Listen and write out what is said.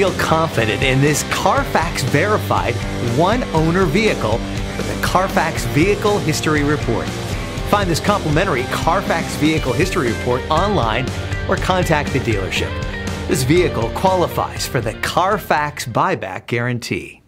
Feel confident in this Carfax verified one-owner vehicle with a Carfax Vehicle History Report. Find this complimentary Carfax Vehicle History Report online or contact the dealership. This vehicle qualifies for the Carfax Buyback Guarantee.